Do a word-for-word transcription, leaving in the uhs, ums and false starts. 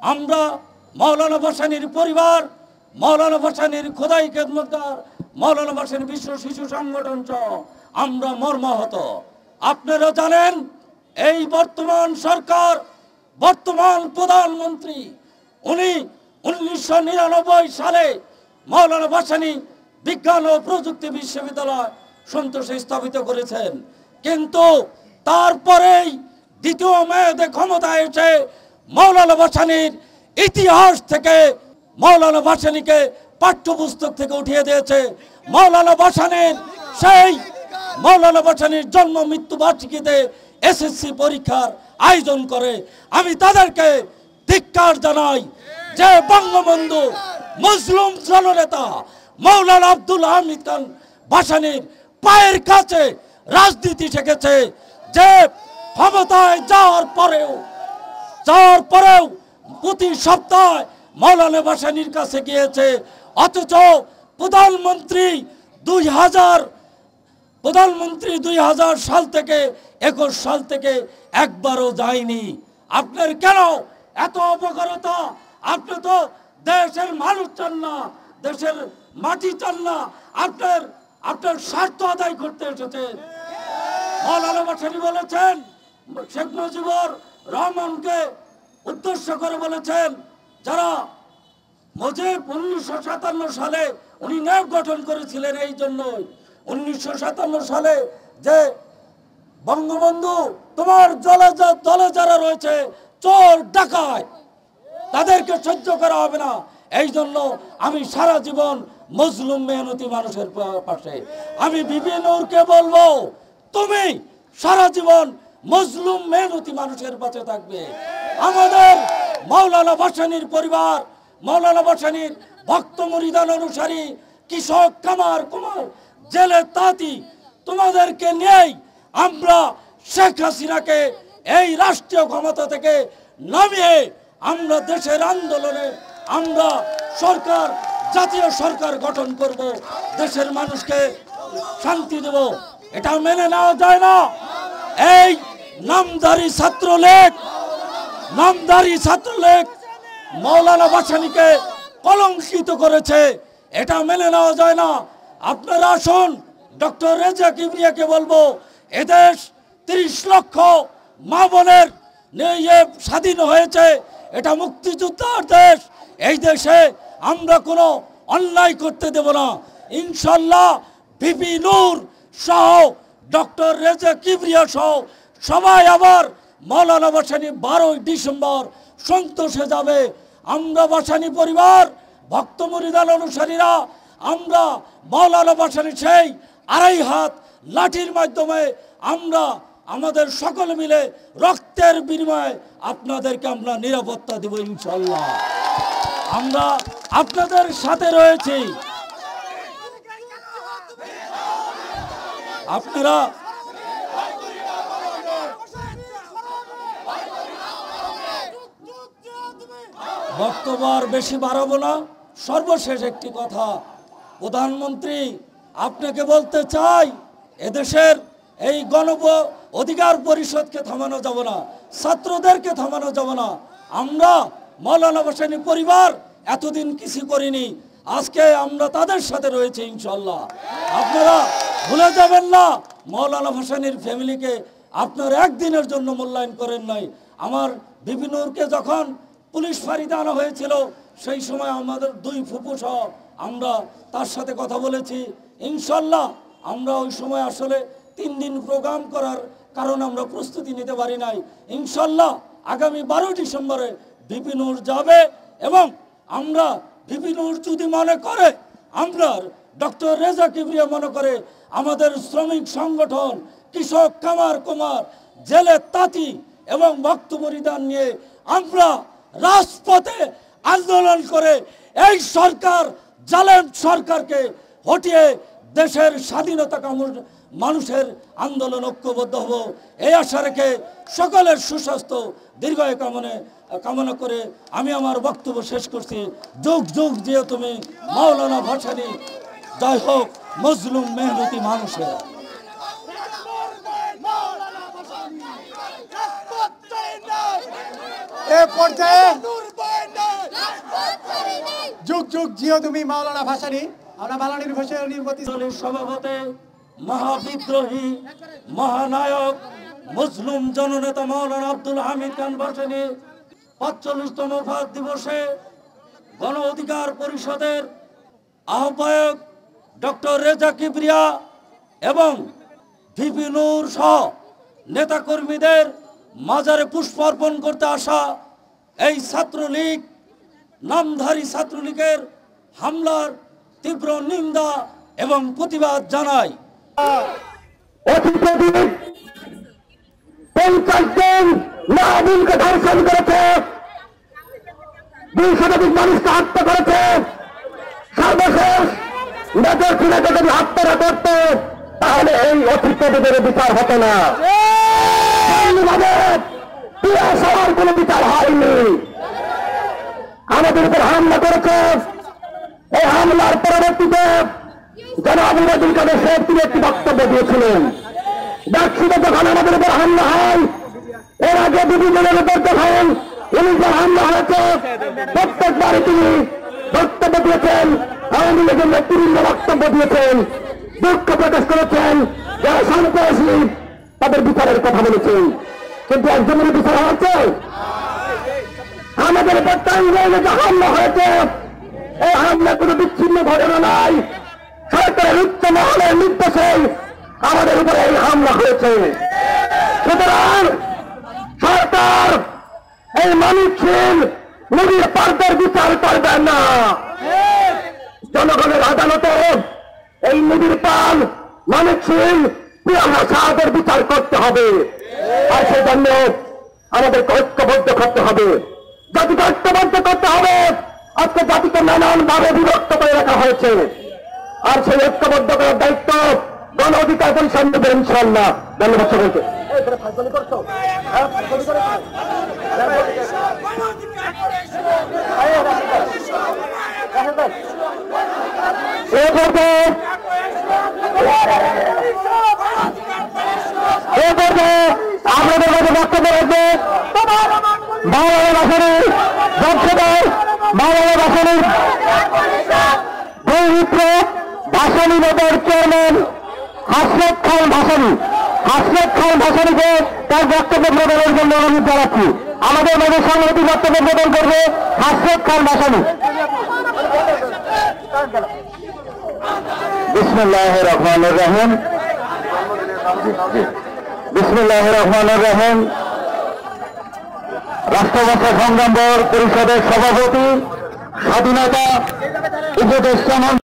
আমরা মাওলানা ভাসানীর পরিবার, মাওলানা ভাসানীর খোদাই খেদমতগার, মাওলানা ভাসানী বিশ্ব শিশু সংগঠন সহ আমরা মর্মাহত। আপনারা জানেন এই বর্তমান সরকার, বর্তমান প্রধানমন্ত্রী উনি উনিশশো নিরানব্বই সালে মাওলানা ভাসানী বিজ্ঞান ও প্রযুক্তি বিশ্ববিদ্যালয় সন্তোষে স্থাপিত করেছেন, কিন্তু তারপরেই দ্বিতীয় মেয়াদে ক্ষমতায় এসে মাওলানা ভাসানীর ইতিহাস থেকে মাওলানা ভাসানীকে পাঠ্যপুস্তক থেকে উঠিয়ে দিয়েছে। মাওলানা ভাসানীর সেই মাওলানা ভাসানীর জন্ম মৃত্যু বার্ষিকীতে এসএসসি পরীক্ষার আয়োজন করে। আমি তাদেরকে ধিক্কার জানাই যে বঙ্গবন্ধু মুসলিম জননেতা মাওলানা আব্দুল হামিদ খান ভাসানীর পায়ের কাছে রাজনীতি শিখেছে, যে ক্ষমতায় যাওয়ার পরেও যাওয়ার পরেও প্রতি সপ্তাহে মাওলানা ভাসানীর কাছে গিয়েছে, অথচ প্রধানমন্ত্রী দুই হাজার প্রধানমন্ত্রী দুই হাজার সাল থেকে একুশ সাল থেকে একবারও যায়নি। আপনার কেন এত অবকারতা? আপনি তো দেশের মানুষ চান না, দেশের মাটি চান না, আপনার আপনার স্বার্থ আদায় করতে এসেছেন। মাওলানা ভাসানী বলেছেন, শেখ মুজিবুর রহমানকে উদ্দেশ্য করে বলেছেন, যারা মুজিব উনিশশো সাতান্ন সালে উনি নায়ক গঠন করেছিলেন, এই জন্যই উনিশশো সাতান্ন সালে যে বঙ্গবন্ধু তোমার দলে দলে যারা রয়েছে চোর ডাকাত, তাদেরকে সহ্য করা হবে না, এই জন্য আমি সারা জীবন মজলুম মেহনতি মানুষের পাশে। আমি বিবি নূরকে বলবো, তুমি সারা জীবন মজলুম মেহনতি মানুষের পাশে থাকবে। আমাদের মাওলানা ভাসানীর পরিবার, মাওলানা ভাসানীর ভক্ত মুরিদান অনুসারী, কৃষক, কামার, কুমার, জেলে তাঁতি, তোমাদেরকে নিয়েই আমরা শেখ হাসিনাকে এই রাষ্ট্রীয় ক্ষমতা থেকে নামিয়ে আমরা দেশের আন্দোলনে আমরা সরকার, জাতীয় সরকার গঠন করব, দেশের মানুষকে শান্তি দেব। এটা মেনে নেওয়া যায় না। এই নামধারী ছাত্রলীগ নামধারী ছাত্রলীগ মাওলানা ভাসানীকে কলঙ্কিত করেছে, এটা মেনে নেওয়া যায় না। আপনারা আসুন, ডক্টর রেজা কিবরিয়াকে বলবো, এদেশ তিরিশ লক্ষ মা বোনের নিয়ে স্বাধীন হয়েছে, এটা মুক্তিযোদ্ধার দেশ। এই দেশে আমরা কোনো অন্যায় করতে দেব না। ইনশাল্লাহ বিপি নূর সহ ডক্টর রেজা কিবরিয়া সহ সবাই আবার মাওলানা ভাসানী বারোই ডিসেম্বর সন্তোষে যাবে। আমরা ভাসানী পরিবার, ভক্ত মুরিদান অনুসারীরা আমরা মাওলানা ভাসানী সেই আড়াই হাত লাঠির মাধ্যমে আমরা আমাদের সকলে মিলে রক্তের বিনিময়ে আপনাদেরকে আমরা নিরাপত্তা দেব ইনশাল্লাহ। আমরা আপনাদের সাথে রয়েছি। আপনারা বক্তব্য আর বেশি বাড়াবো না। সর্বশেষ একটি কথা, প্রধানমন্ত্রী আপনাকে বলতে চাই, এদেশের এই গণ অধিকার পরিষদকে থামানো যাবে না, ছাত্রদেরকে থামানো যাবে না। আমরা মাওলানা ভাসানী পরিবার এতদিন কিছু করিনি, আজকে আমরা তাদের সাথে রয়েছে ইনশাল্লাহ। আপনারা ভুলে যাবেন না, মাওলানা ভাসানীর ফ্যামিলিকে আপনারা একদিনের জন্য মূল্যায়ন করেন নাই। আমার বিপি নূরকে যখন পুলিশ ফাঁড়িতে আনা হয়েছিল, সেই সময় আমাদের দুই ফুপু সহ আমরা তার সাথে কথা বলেছি। ইনশাল্লাহ আমরা ওই সময় আসলে তিন দিন প্রোগ্রাম করার কারণে আমরা প্রস্তুতি নিতে পারি নাই। ইনশাল্লাহ আগামী বারোই ডিসেম্বরে বিপি নূর যাবে, এবং আমরা বিপি নূর যদি মনে করে, আমরা ডক্টর রেজা কিবরিয়া মনে করে, আমাদের শ্রমিক সংগঠন, কৃষক, কামার, কুমার, জেলে তাঁতি এবং ভক্ত মুরিদান নিয়ে আমরা রাজপথে আন্দোলন করে এই সরকার, জালেম সরকারকে হটিয়ে দেশের স্বাধীনতা কামনা মানুষের আন্দোলন ঐক্যবদ্ধ হব, এই আশা রেখে সকলের সুস্বাস্থ্য দীর্ঘায়ু কামনা কামনা করে আমি আমার বক্তব্য শেষ করছি। যুগ যুগ যে তুমি মাওলানা ভাসানী, জয় হোক মজলুম মেহনতি মানুষের। এ পর্যায়ে জিও তুমি মাওলানা ভাসানী আমরা মাওলানা ভাসানীর প্রতি সভাপতি মহাবিদ্রোহী মহানায়ক মুসলিম জননেতা মাওলানা আব্দুল হামিদ খান ভাসানী পাঁচচল্লিশতম ওফাত দিবসে গণ অধিকার পরিষদের আহ্বায়ক ডক্টর রেজা কিবরিয়া এবং ভিপি নূর সহ নেতাকর্মীদের মাজারে পুষ্পার্পণ করতে আসা এই ছাত্রলীগ নামধারী ছাত্রলীগের হামলার তীব্র নিন্দা এবং প্রতিবাদ জানাই। পঞ্চাশ জন মাহবুবকে ধর্ষণ করেছে, দুই শতাধিক মানুষকে হত্যা করেছে। সর্বশেষ মেজর সিনেটে যদি হত্যারা করত তাহলে এই অতিথ্যদের বিচার হতো না। সবার কোন বিচার হয়নি। আমাদের উপর হামলা করেছে। এই হামলার পরবর্তীতে জনাব ওবায়দুল কাদের সাহেব তিনি একটি বক্তব্য দিয়েছিলেন। ডাকসুতে যখন আমাদের উপর হামলা হয়, এর আগে বিভিন্ন উপর যখন পুলিশের হামলা হয়েছে, প্রত্যেকবারই তিনি বক্তব্য দিয়েছেন, আওয়ামী লীগের নেতৃবৃন্দ বক্তব্য দিয়েছেন, দুঃখ প্রকাশ করেছেন, যারা সন্ত্রাসী তাদের বিচারের কথা বলেছেন। কিন্তু একজনের বিচার হয়েছে? আমাদের উপর টাঙ্গাইলে যে হামলা হয়েছে, এই হামলা কোনো বিচ্ছিন্ন ঘটনা নাই। সরকারের উচ্চ মহলের নির্দেশে আমাদের উপরে এই হামলা হয়েছে। সুতরাং সরকার এই মানুষের নদীর পার্কের বিচার করবেন না। জনগণের আদালতে এই নদীর পাল মানুষের সাহায্যের বিচার করতে হবে। আর সেজন্য আমাদেরকে ঐক্যবদ্ধ করতে হবে, জাতিকে ঐক্যবদ্ধ করতে হবে। আজকে জাতিকে নানান ভাবে বিভক্ত করে রাখা হয়েছে, আর সেই ঐক্যবদ্ধ করার দায়িত্ব গণ অধিকার পরিষদ নেবে ইনশাআল্লাহ। ধন্যবাদ সকলকে। আপনাদের মধ্যে বক্তব্য রাখবে মাওলানা ভাসানী বংশধর মাওলানা ভাসানী পবিত্র ভাসানী বোর্ডের চেয়ারম্যান হাসরত খান ভাসানী। হাসরত খান ভাসানীকে তার বক্তব্য প্রদানের জন্য অনুরোধ জানাচ্ছি। আমাদের মধ্যে সংহতি বক্তব্য প্রদান করবে হাসরত খান ভাসানী। বিসমিল্লাহির রহমানির রহিম। বিসমিল্লাহির রহমানির রহিম। রাষ্ট্রভাষা সংগ্রাম বোর্ড পরিষদের সভাপতি, স্বাধীনতা উপদেষ্টা